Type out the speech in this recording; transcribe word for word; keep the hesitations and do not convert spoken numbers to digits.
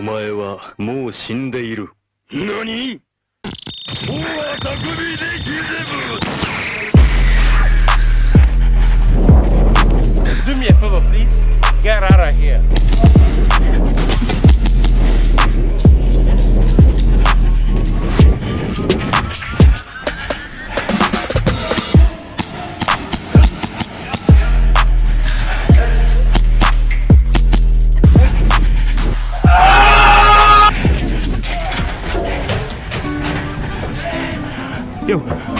前はもう死んでいる。何？もうは匠でギゼブ。 Do me a favor, please. Get out of here. Yo.